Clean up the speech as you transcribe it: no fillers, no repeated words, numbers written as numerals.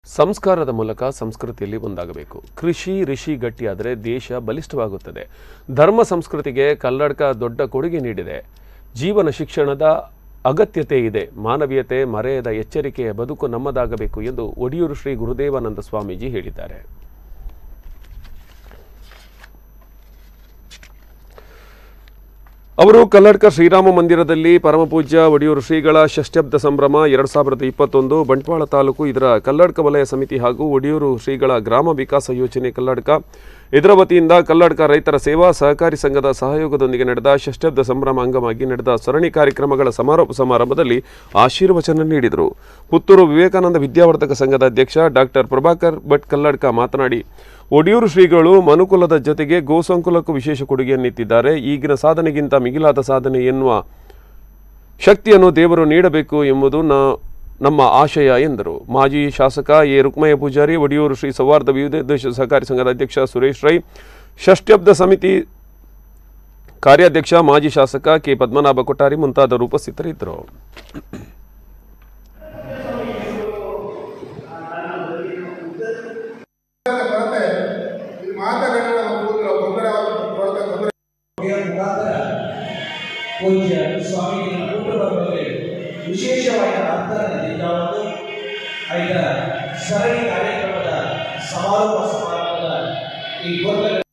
ಸಂಸ್ಕಾರದ ಮೂಲಕ ಸಂಸ್ಕೃತಿಯಲ್ಲಿ ಒಂದಾಗಬೇಕು. ಕೃಷಿ ಋಷಿ ಗಟ್ಟಿಯಾದರೆ ದೇಶ ಬಲಿಷ್ಠವಾಗುತ್ತದೆ. ಧರ್ಮ ಸಂಸ್ಕೃತಿಗೆ ಕಲ್ಲಡ್ಕ ದೊಡ್ಡ ಕೊಡುಗೆ ನೀಡಿದೆ. ಜೀವನ ಶಿಕ್ಷಣದ ಅಗತ್ಯತೆ ಇದೆ. ಮಾನವೀಯತೆ ಮರೆಯದ ಎಚ್ಚರಿಕೆಯ ಬದುಕು ನಮ್ಮದಾಗಬೇಕು ಎಂದು ಒಡಿಯೂರು ಶ್ರೀ ಗುರುದೇವಾನಂದ ಸ್ವಾಮೀಜಿ ಹೇಳಿದ್ದಾರೆ. ಅವರು ಕಲ್ಲಡ್ಕ ಶ್ರೀರಾಮ ಮಂದಿರದಲ್ಲಿ ಪರಮಪೂಜ್ಯ ಒಡಿಯೂರು ಶ್ರೀಗಳ ಷಷ್ಠ್ಯಬ್ದ ಸಂಭ್ರಮ 2021 ಬಂಟ್ವಾಳ ತಾಲೂಕು ಇದರ ಕಲ್ಲಡ್ಕ ವಲಯ ಸಮಿತಿ ಹಾಗೂ ಒಡಿಯೂರು ಶ್ರೀಗಳ ಗ್ರಾಮ ವಿಕಾಸ ಯೋಜನೆ ಕಲ್ಲಡ್ಕ ಇದರ ವತಿಯಿಂದ ಕಲ್ಲಡ್ಕ ರೈತರ ಸೇವಾ ಸಹಕಾರಿ ಸಂಘದ ಸಹಯೋಗದೊಂದಿಗೆ ನಡೆದ ಷಷ್ಠ್ಯಬ್ದ ಸಂಭ್ರಮ ಅಂಗವಾಗಿ ನಡೆದ ಸರಣಿ ಕಾರ್ಯಕ್ರಮಗಳ ಸಮಾರೋಪ ಸಮಾರಂಭದಲ್ಲಿ ಆಶೀರ್ವಚನ ನೀಡಿದರು. ಪುತ್ತೂರು ವಿವೇಕಾನಂದ ವಿದ್ಯಾವರ್ಧಕ ಸಂಘದ ಅಧ್ಯಕ್ಷ ಡಾಕ್ಟರ್ ಪ್ರಭಾಕರ್ ಭಟ್ ಕಲ್ಲಡ್ಕ ಮಾತನಾಡಿ, ಒಡಿಯೂರು ಶ್ರೀಗಳು ಮನುಕುಲದ ಜೊತೆಗೆ ಗೋಸಂಕುಲಕ್ಕೂ ವಿಶೇಷ ಕೊಡುಗೆಯನ್ನಿತ್ತಿದ್ದಾರೆ. ಈಗಿನ ಸಾಧನೆಗಿಂತ ಮಿಗಿಲಾದ ಸಾಧನೆ ಎನ್ನುವ ಶಕ್ತಿಯನ್ನು ದೇವರು ನೀಡಬೇಕು ಎಂಬುದು ನಮ್ಮ ಆಶಯ ಎಂದರು. ಮಾಜಿ ಶಾಸಕ ಎ ರುಕ್ಮಯ್ಯ ಪೂಜಾರಿ, ಒಡಿಯೂರು ಶ್ರೀ ಸೌಹಾರ್ದ ವಿವಿಧೋದ್ದೇಶ ಸಹಕಾರಿ ಸಂಘದ ಅಧ್ಯಕ್ಷ ಸುರೇಶ್ ರೈ, ಷಷ್ಠ್ಯಬ್ದ ಸಮಿತಿ ಕಾರ್ಯಾಧ್ಯಕ್ಷ ಮಾಜಿ ಶಾಸಕ ಕೆ ಪದ್ಮನಾಭ ಕೊಟ್ಟಾರಿ ಮುಂತಾದವರು ಉಪಸ್ಥಿತರಿದ್ದರು. ಪೂಜ್ಯ ಸ್ವಾಮೀಜಿಯ ಹುಟ್ಟುಹಬ್ಬದಲ್ಲಿ ವಿಶೇಷವಾದ ಅರ್ಥದಿಂದ ಸರಣಿ ಕಾರ್ಯಕ್ರಮದ ಸಮಾರೋಪ ಸಮಾರಂಭದ ಈ